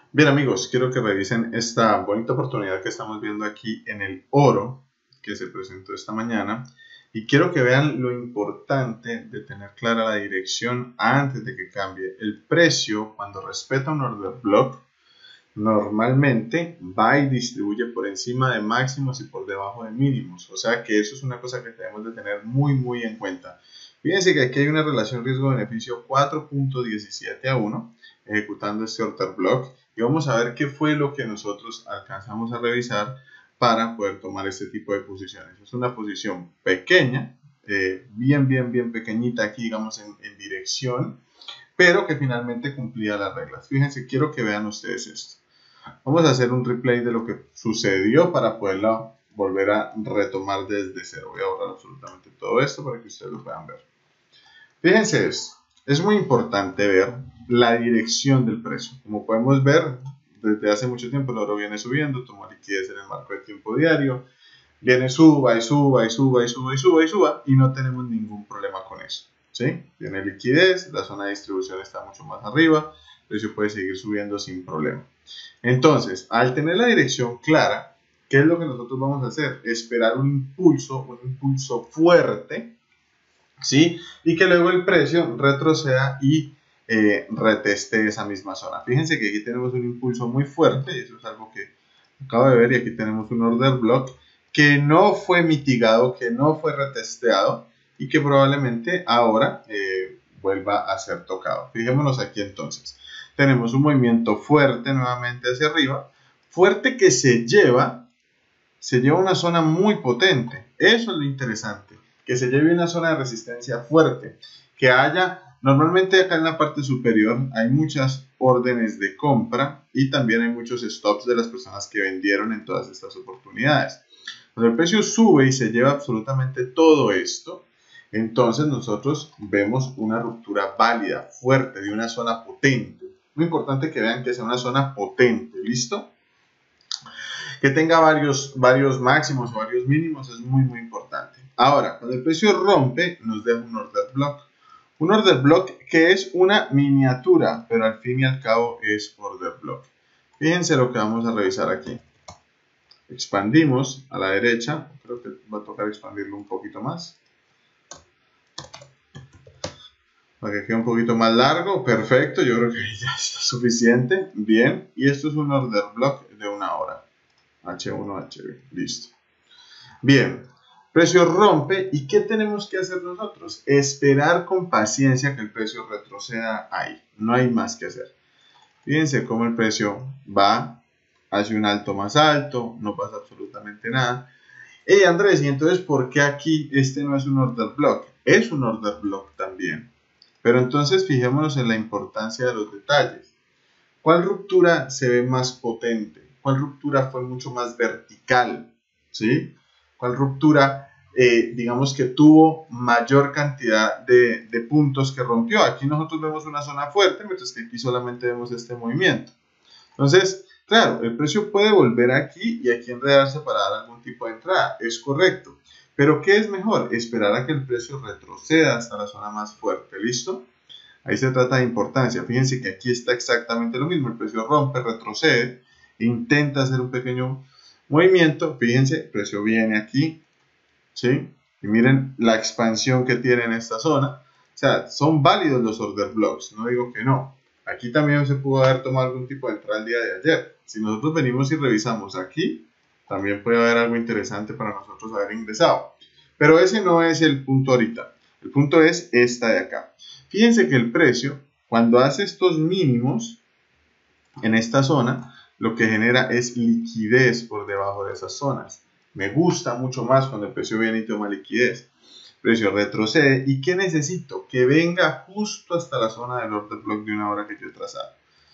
Bien amigos, quiero que revisen esta bonita oportunidad que estamos viendo aquí en el oro que se presentó esta mañana y quiero que vean lo importante de tener clara la dirección antes de que cambie. El precio, cuando respeta un order block, normalmente va y distribuye por encima de máximos y por debajo de mínimos, o sea que eso es una cosa que debemos de tener muy en cuenta. Fíjense que aquí hay una relación riesgo-beneficio 4.17 a 1 ejecutando este order block y vamos a ver qué fue lo que nosotros alcanzamos a revisar para poder tomar este tipo de posiciones. Es una posición pequeña, bien pequeñita aquí digamos en dirección, pero que finalmente cumplía las reglas. Fíjense, quiero que vean ustedes esto. Vamos a hacer un replay de lo que sucedió para poderla volver a retomar desde cero. Voy a borrar absolutamente todo esto para que ustedes lo puedan ver. Fíjense esto. Es muy importante ver la dirección del precio. Como podemos ver, desde hace mucho tiempo el oro viene subiendo, tomó liquidez en el marco de tiempo diario, viene suba y no tenemos ningún problema con eso. ¿Sí? Tiene liquidez, la zona de distribución está mucho más arriba, el precio puede seguir subiendo sin problema. Entonces, al tener la dirección clara, ¿qué es lo que nosotros vamos a hacer? Esperar un impulso fuerte, ¿sí? Y que luego el precio retroceda y reteste esa misma zona. Fíjense que aquí tenemos un impulso muy fuerte, eso es algo que acabo de ver, y aquí tenemos un order block que no fue mitigado, que no fue retesteado y que probablemente ahora vuelva a ser tocado. Fijémonos aquí entonces. Tenemos un movimiento fuerte nuevamente hacia arriba, fuerte que se lleva una zona muy potente. Eso es lo interesante, que se lleve una zona de resistencia fuerte, que haya, normalmente acá en la parte superior hay muchas órdenes de compra y también hay muchos stops de las personas que vendieron en todas estas oportunidades. Cuando el precio sube y se lleva absolutamente todo esto, entonces nosotros vemos una ruptura válida, fuerte, de una zona potente. Muy importante que vean que sea una zona potente, ¿listo? Que tenga varios máximos o varios mínimos es muy importante. Ahora, cuando el precio rompe, nos deja un order block. Un order block que es una miniatura, pero al fin y al cabo es order block. Fíjense lo que vamos a revisar aquí. Expandimos a la derecha, creo que va a tocar expandirlo un poquito más para que quede un poquito más largo. Perfecto, yo creo que ya está suficiente. Bien, y esto es un order block de una hora. H1, HB, listo. Bien, precio rompe y ¿qué tenemos que hacer nosotros? Esperar con paciencia que el precio retroceda ahí, no hay más que hacer. Fíjense cómo el precio va hacia un alto más alto, no pasa absolutamente nada. Hey Andrés, ¿y entonces por qué aquí este no es un order block? Es un order block también. Pero entonces fijémonos en la importancia de los detalles. ¿Cuál ruptura se ve más potente? ¿Cuál ruptura fue mucho más vertical? ¿Sí? ¿Cuál ruptura, digamos que tuvo mayor cantidad de puntos que rompió? Aquí nosotros vemos una zona fuerte, mientras que aquí solamente vemos este movimiento. Entonces, claro, el precio puede volver aquí y aquí enredarse para dar algún tipo de entrada. Es correcto. Pero ¿qué es mejor? Esperar a que el precio retroceda hasta la zona más fuerte. ¿Listo? Ahí se trata de importancia. Fíjense que aquí está exactamente lo mismo. El precio rompe, retrocede, intenta hacer un pequeño movimiento. Fíjense, el precio viene aquí, ¿sí? Y miren la expansión que tiene en esta zona. O sea, son válidos los order blocks, no digo que no. Aquí también se pudo haber tomado algún tipo de entrada el día de ayer. Si nosotros venimos y revisamos aquí, también puede haber algo interesante para nosotros haber ingresado. Pero ese no es el punto ahorita. El punto es esta de acá. Fíjense que el precio, cuando hace estos mínimos en esta zona, lo que genera es liquidez por debajo de esas zonas. Me gusta mucho más cuando el precio viene y toma liquidez. El precio retrocede. ¿Y qué necesito? Que venga justo hasta la zona del order block de una hora que yo he trazado.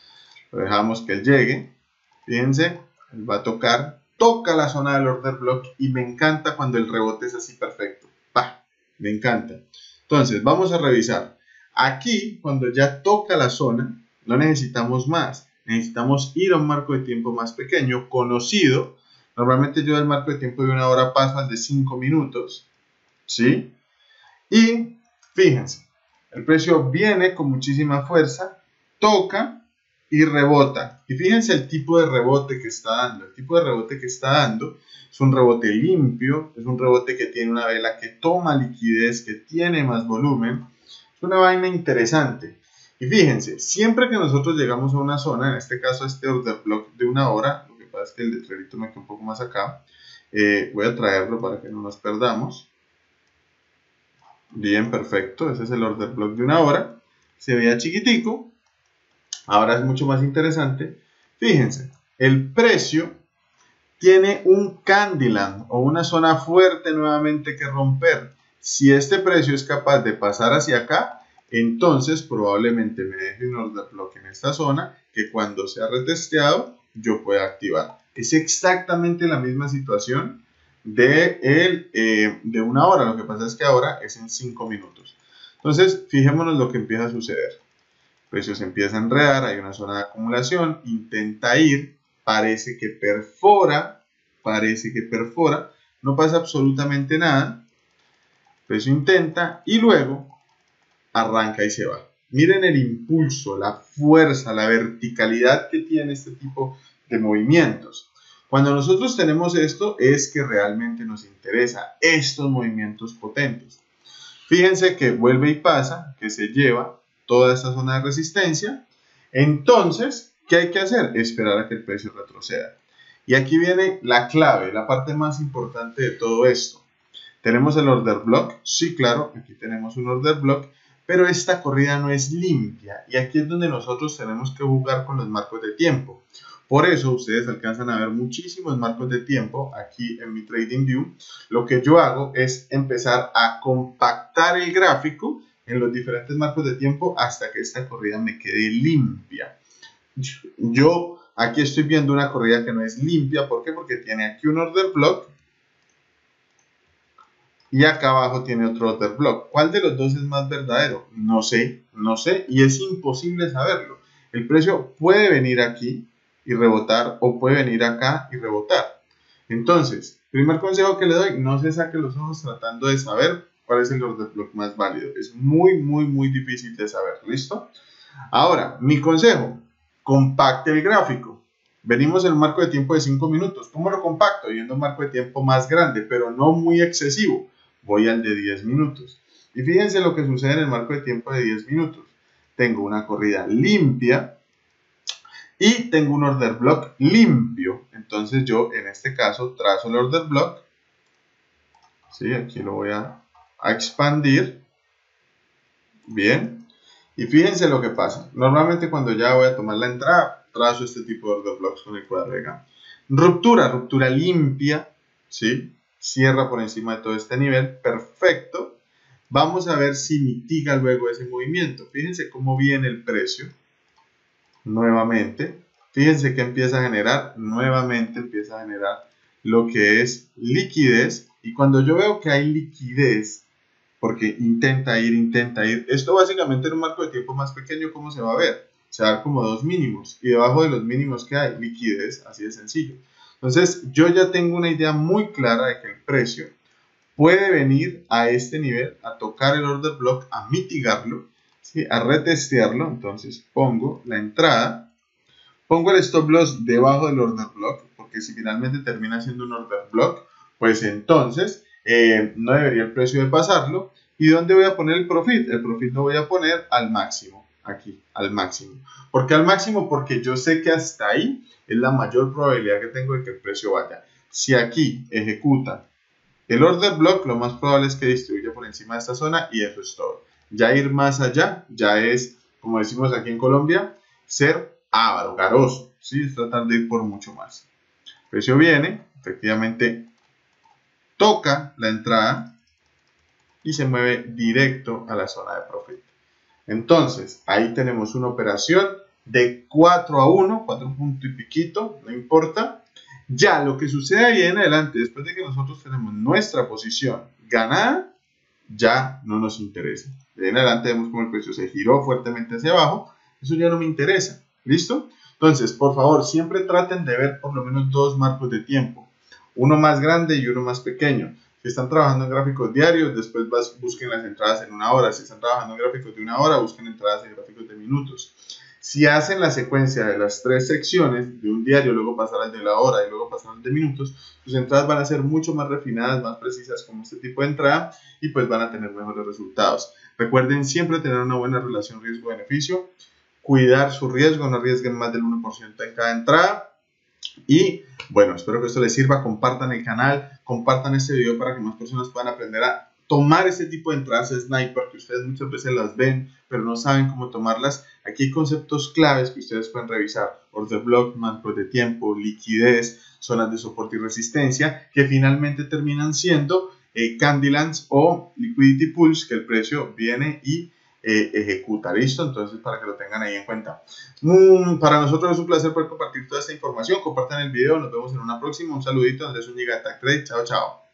Lo dejamos que él llegue. Fíjense, él va a toca la zona del order block y me encanta cuando el rebote es así perfecto. ¡Pah! Me encanta. Entonces, vamos a revisar. Aquí, cuando ya toca la zona, no necesitamos más. Necesitamos ir a un marco de tiempo más pequeño, conocido. Normalmente yo del marco de tiempo de una hora paso al de 5 minutos. ¿Sí? Y fíjense, el precio viene con muchísima fuerza, toca y rebota. Y fíjense el tipo de rebote que está dando. El tipo de rebote que está dando es un rebote limpio, es un rebote que tiene una vela que toma liquidez, que tiene más volumen. Es una vaina interesante. Y fíjense, siempre que nosotros llegamos a una zona, en este caso este order block de 1 hora, lo que pasa es que el letrerito me queda un poco más acá, voy a traerlo para que no nos perdamos. Bien, perfecto, ese es el order block de 1 hora, se veía chiquitico, ahora es mucho más interesante. Fíjense, el precio tiene un Candyland o una zona fuerte nuevamente que romper. Si este precio es capaz de pasar hacia acá, entonces probablemente me deje un order block en esta zona que cuando sea retesteado yo pueda activar. Es exactamente la misma situación de 1 hora. Lo que pasa es que ahora es en 5 minutos. Entonces fijémonos lo que empieza a suceder. El precio se empieza a enredar, hay una zona de acumulación, intenta ir, parece que perfora, no pasa absolutamente nada. El precio intenta y luego arranca y se va. Miren el impulso, la fuerza, la verticalidad que tiene este tipo de movimientos. Cuando nosotros tenemos esto es que realmente nos interesa estos movimientos potentes. Fíjense que vuelve y pasa, que se lleva toda esta zona de resistencia. Entonces, ¿qué hay que hacer? Esperar a que el precio retroceda. Y aquí viene la clave, la parte más importante de todo esto. ¿Tenemos el order block? Sí, claro, aquí tenemos un order block, pero esta corrida no es limpia y aquí es donde nosotros tenemos que jugar con los marcos de tiempo. Por eso ustedes alcanzan a ver muchísimos marcos de tiempo aquí en mi TradingView. Lo que yo hago es empezar a compactar el gráfico en los diferentes marcos de tiempo hasta que esta corrida me quede limpia. Yo aquí estoy viendo una corrida que no es limpia. ¿Por qué? Porque tiene aquí un order block y acá abajo tiene otro order block. ¿Cuál de los dos es más verdadero? No sé y es imposible saberlo. El precio puede venir aquí y rebotar o puede venir acá y rebotar. Entonces, primer consejo que le doy, no se saque los ojos tratando de saber cuál es el order block más válido. Es muy difícil de saber, ¿listo? Ahora, mi consejo, compacte el gráfico. Venimos en un marco de tiempo de 5 minutos. ¿Cómo lo compacto? Yendo a un marco de tiempo más grande, pero no muy excesivo. Voy al de 10 minutos. Y fíjense lo que sucede en el marco de tiempo de 10 minutos. Tengo una corrida limpia y tengo un order block limpio. Entonces yo en este caso trazo el order block. ¿Sí? Aquí lo voy a expandir. Bien. Y fíjense lo que pasa. Normalmente cuando ya voy a tomar la entrada, trazo este tipo de order blocks con el cuadro de Gantt. Ruptura limpia. ¿Sí? Cierra por encima de todo este nivel, perfecto. Vamos a ver si mitiga luego ese movimiento. Fíjense cómo viene el precio, nuevamente. Fíjense que empieza a generar, nuevamente empieza a generar lo que es liquidez. Y cuando yo veo que hay liquidez, porque intenta ir, esto básicamente en un marco de tiempo más pequeño, ¿cómo se va a ver? Se va a ver como dos mínimos, y debajo de los mínimos que hay, liquidez, así de sencillo. Entonces, yo ya tengo una idea muy clara de que el precio puede venir a este nivel, a tocar el order block, a mitigarlo, ¿sí? A retestearlo. Entonces, pongo la entrada, pongo el stop loss debajo del order block, porque si finalmente termina siendo un order block, pues entonces no debería el precio de pasarlo. ¿Y dónde voy a poner el profit? El profit lo voy a poner al máximo, aquí, al máximo. ¿Por qué al máximo? Porque yo sé que hasta ahí es la mayor probabilidad que tengo de que el precio vaya. Si aquí ejecuta el order block, lo más probable es que distribuya por encima de esta zona y eso es todo. Ya ir más allá, ya es, como decimos aquí en Colombia, ser avaro, garoso, ¿sí? Es tratar de ir por mucho más. El precio viene, efectivamente toca la entrada y se mueve directo a la zona de profit. Entonces, ahí tenemos una operación de 4-1, 4 puntos y piquito, no importa. Ya lo que sucede ahí en adelante, después de que nosotros tenemos nuestra posición ganada, ya no nos interesa. De ahí en adelante vemos como el precio se giró fuertemente hacia abajo, eso ya no me interesa. ¿Listo? Entonces, por favor, siempre traten de ver por lo menos dos marcos de tiempo, uno más grande y uno más pequeño. Si están trabajando en gráficos diarios, después busquen las entradas en 1 hora. Si están trabajando en gráficos de 1 hora, busquen entradas en gráficos de minutos. Si hacen la secuencia de las 3 secciones de un diario, luego pasar al de la hora y luego pasar al de minutos, sus entradas van a ser mucho más refinadas, más precisas como este tipo de entrada y pues van a tener mejores resultados. Recuerden siempre tener una buena relación riesgo-beneficio, cuidar su riesgo, no arriesguen más del 1% en cada entrada. Y bueno, espero que esto les sirva. Compartan el canal, compartan este video para que más personas puedan aprender a tomar este tipo de entradas sniper que ustedes muchas veces las ven pero no saben cómo tomarlas. Aquí hay conceptos claves que ustedes pueden revisar: order block, marcos de tiempo, liquidez, zonas de soporte y resistencia, que finalmente terminan siendo Candylands o liquidity pools, que el precio viene y ejecuta. ¿Listo? Entonces, para que lo tengan ahí en cuenta. Para nosotros es un placer poder compartir toda esta información. Compartan el video, nos vemos en una próxima. Un saludito, Andrés Zúñiga de TAC Trade. Chao, chao.